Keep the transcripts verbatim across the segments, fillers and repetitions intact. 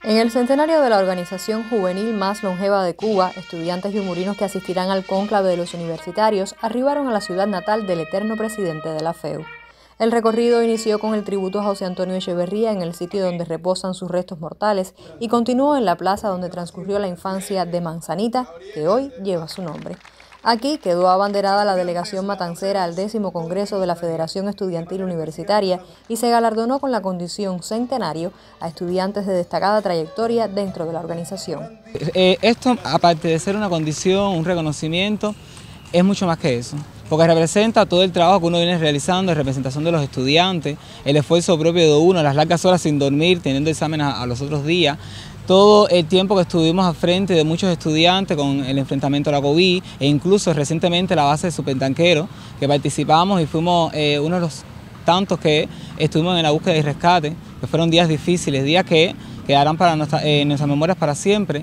En el centenario de la organización juvenil más longeva de Cuba, estudiantes yumurinos que asistirán al cónclave de los universitarios arribaron a la ciudad natal del eterno presidente de la F E U. El recorrido inició con el tributo a José Antonio Echeverría en el sitio donde reposan sus restos mortales y continuó en la plaza donde transcurrió la infancia de Manzanita, que hoy lleva su nombre. Aquí quedó abanderada la delegación matancera al décimo Congreso de la Federación Estudiantil Universitaria y se galardonó con la condición centenario a estudiantes de destacada trayectoria dentro de la organización. Eh, esto, aparte de ser una condición, un reconocimiento, es mucho más que eso, porque representa todo el trabajo que uno viene realizando en representación de los estudiantes, el esfuerzo propio de uno, las largas horas sin dormir, teniendo exámenes a, a los otros días, todo el tiempo que estuvimos al frente de muchos estudiantes con el enfrentamiento a la COVID e incluso recientemente la base de Supertanquero, que participamos y fuimos eh, uno de los tantos que estuvimos en la búsqueda y rescate, que fueron días difíciles, días que quedarán para nuestra, eh, nuestras memorias para siempre.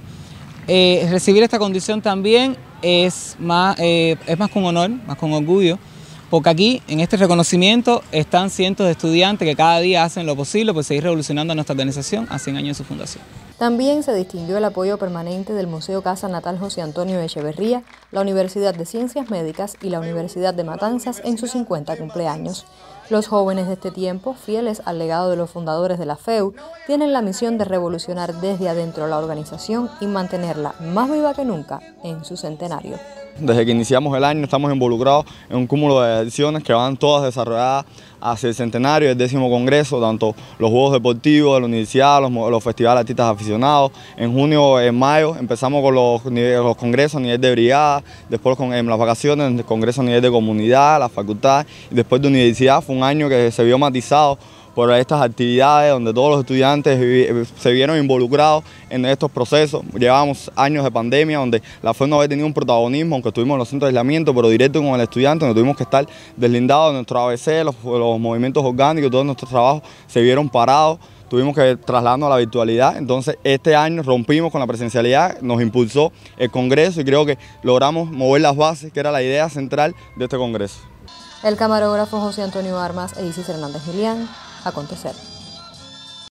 Eh, recibir esta condición también es más, eh, es más con honor, más con orgullo, porque aquí en este reconocimiento están cientos de estudiantes que cada día hacen lo posible por seguir revolucionando nuestra organización a cien años de su fundación. También se distinguió el apoyo permanente del Museo Casa Natal José Antonio Echeverría, la Universidad de Ciencias Médicas y la Universidad de Matanzas en sus cincuenta cumpleaños. Los jóvenes de este tiempo, fieles al legado de los fundadores de la F E U, tienen la misión de revolucionar desde adentro la organización y mantenerla más viva que nunca en su centenario. Desde que iniciamos el año estamos involucrados en un cúmulo de acciones que van todas desarrolladas hacia el centenario del décimo congreso, tanto los juegos deportivos de la universidad, los, los festivales de artistas aficionados. En junio, en mayo, empezamos con los, los congresos a nivel de brigada, después con en las vacaciones, el congreso a nivel de comunidad, la facultad, y después de universidad. Fue un año que se vio matizado por estas actividades donde todos los estudiantes se vieron involucrados en estos procesos. Llevamos años de pandemia donde la F E U no había tenido un protagonismo, aunque estuvimos en los centros de aislamiento, pero directo con el estudiante, donde tuvimos que estar deslindados de nuestro A B C, los, los movimientos orgánicos, todos nuestros trabajos se vieron parados. Tuvimos que trasladarnos a la virtualidad, entonces este año rompimos con la presencialidad, nos impulsó el Congreso y creo que logramos mover las bases, que era la idea central de este Congreso. El camarógrafo José Antonio Armas e Isis Hernández Julián, Acontecer.